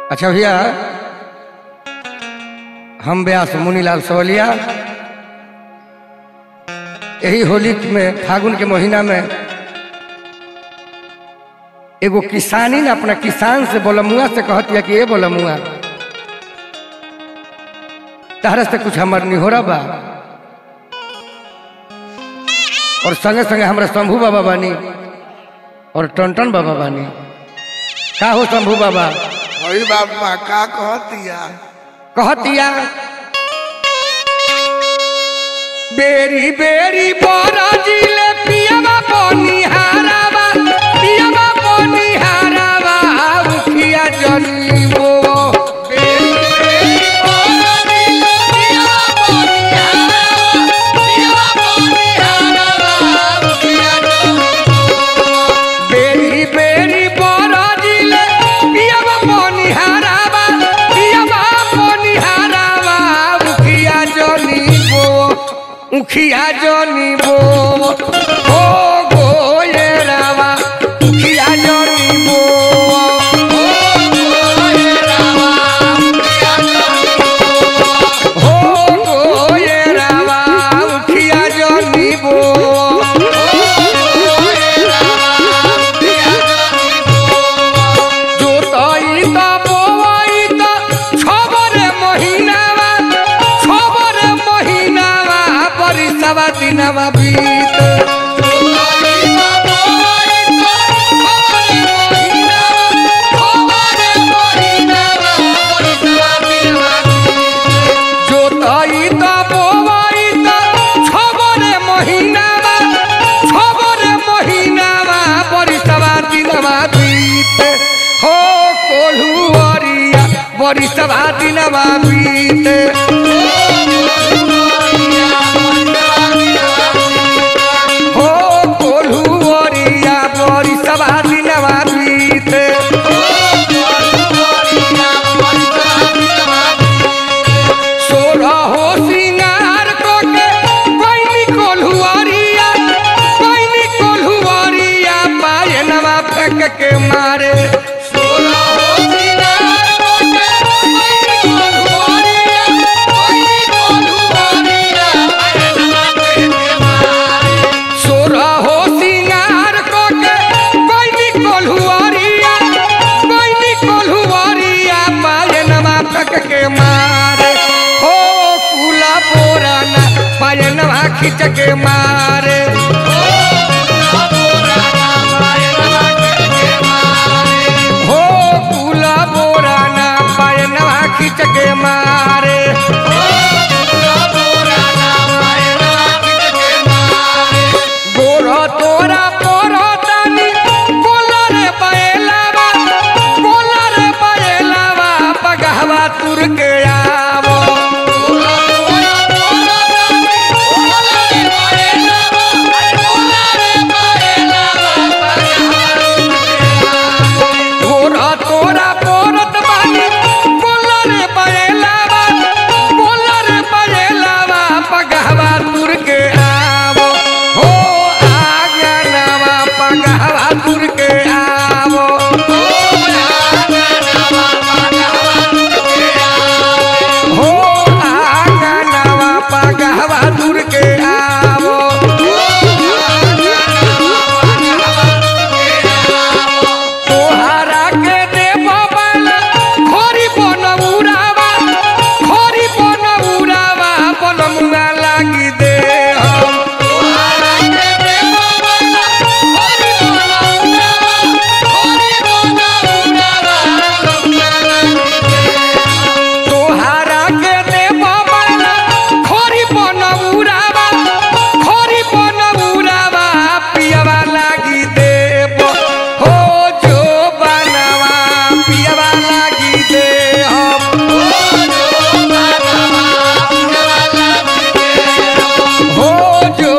अच्छा भैया, हम व्यास मुनीलाल सवलिया यही होली में फागुन के महीना में एगो किसानी ने अपना किसान से बोलमुआ से कहती कि ये बोलमुआ तहरा से कुछ हमार निहोरा बा और संगे संगे हमारा शंभू बाबा बानी और टन बाबा बानी। का हो शंभू बाबा? वही बाबा का कहतिया बेरी बेरी बोरा जिले पियावा पोनिहारावा पियावा पोनिहारावा उखिया जनी वो बेरी बेरी बोरा जिले पियावा पोनिहारावा पियावा पोनिहारावा उखिया जनी बेरी बेरी बोरा जिले पियावा पोनिहारावा पियावा पोनिहारावा उखिया जनी वो उखिया जनी वो हो गो ये रावा उखिया जनी वो हो गो ये रावा उखिया जनी वो हो गो ये रावा उखिया जनी वो हो गो ये रावा उखिया जनी वो जो तई ता बोई ता छबरे महीनावा छबरे महीनावा परिसवा दिनवा बीत हो कोल्हुअरिया परिसवा दिनवा बीत हो कोल्हुअरिया परिसवा दिनवा बीत सोलह हो सिंगार कोके कोइनी कोल्हुअरिया पायनवा फेंक के मारे खींच के मारे हो कुला बोराना पायनवा खींच के मारे गोरा तोरा पोरो तानी बोला रे पायलावा पगहवा तुर के आवो हो जो